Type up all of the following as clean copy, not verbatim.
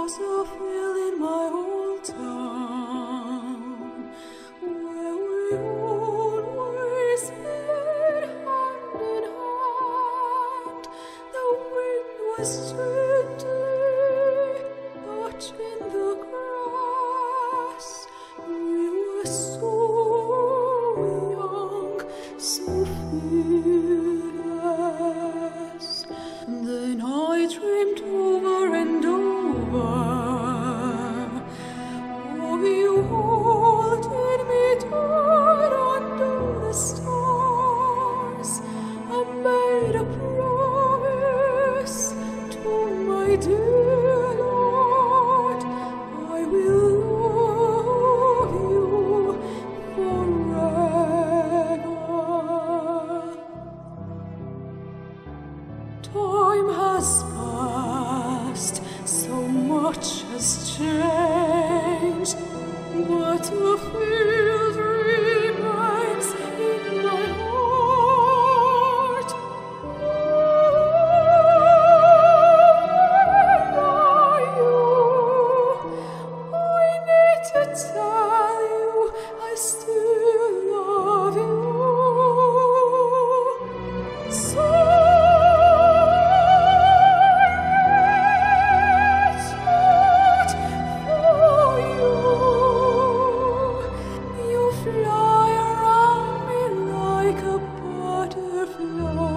was a field in my old town where we always played hand in hand. The wind was gently touching the grass. We were so young, so fearless. Then I dreamed over and over of you holding me tight under the stars. I made a promise to my dear Lord, I will love you forever. Time has passed, so much has changed, but the field remains in my heart. Where are you? I need to tell you I still love you. So fly around me like a butterfly.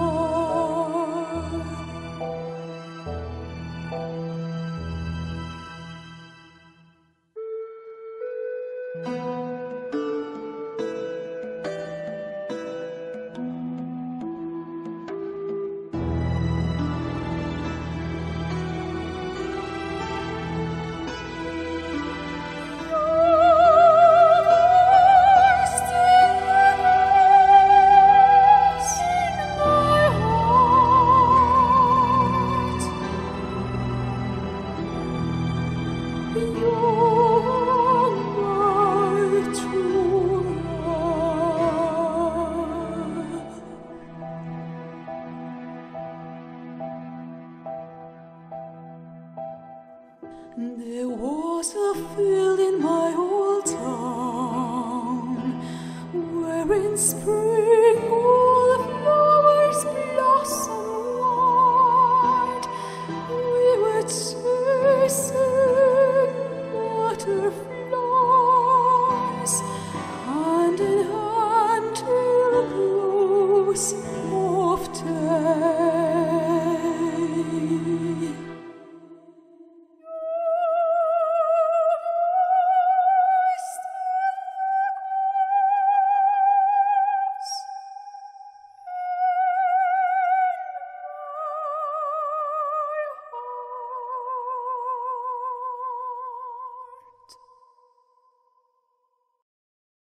There was a field in my old town where in spring all the flowers blossom white. We were chasing